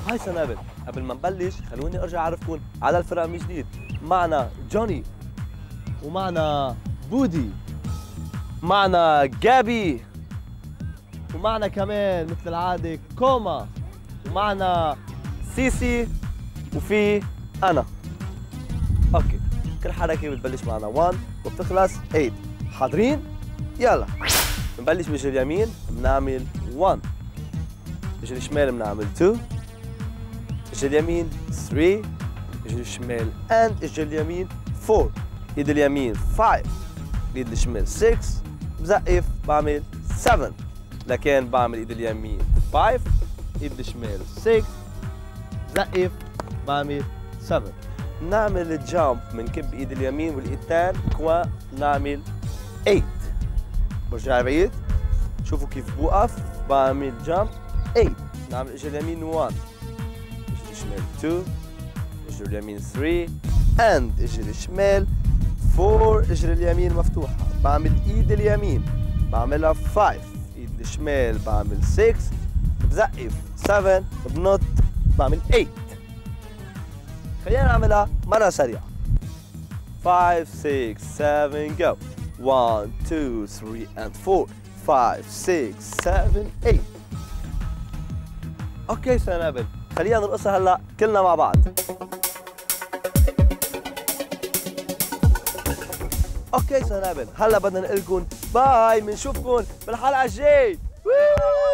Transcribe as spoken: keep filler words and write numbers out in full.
هاي سنابل، قبل ما نبلش خلوني ارجع اعرفكم على الفرق من جديد. معنا جوني، ومعنا بودي، معنا جابي، ومعنا كمان مثل العادة كوما، ومعنا سيسي، وفي أنا. أوكي، كل حركة بتبلش معنا واحد وبتخلص ثمانية. حاضرين؟ يلا بنبلش بإجر اليمين بنعمل واحد، إجر الشمال بنعمل اثنين، إجر اليمين ثلاثة، إجر الشمال and إجر اليمين أربعة، إيد اليمين خمسة، إيد الشمال ستة، بزقف بعمل سبعة، لكن بعمل إيد اليمين خمسة، إيد الشمال ستة، بزقف بعمل سبعة. نعمل الجامب بنكب إيد اليمين والإيد الثانية كوا نعمل ثمانية. برجع بعيد، شوفوا كيف بوقف بعمل جامب ثمانية. نعمل إجر اليمين واحد، إجر الشمال اثنين، إجر اليمين ثلاثة and إجر الشمال أربعة، إجر اليمين مفتوحة. بعمل إيد اليمين بعملها خمسة، إيد الشمال بعمل ستة، بزقف سبعة، بنط بعمل ثمانية. خلينا نعملها مرة سريعة. خمسة ستة سبعة go. واحد اثنين ثلاثة and أربعة. خمسة ستة سبعة ثمانية. اوكي سنابل، خلينا نرقصها هلا كلنا مع بعض. اوكي سنابل، هلا بدنا نقول لكم باي، بنشوفكم بالحلقة الجاي.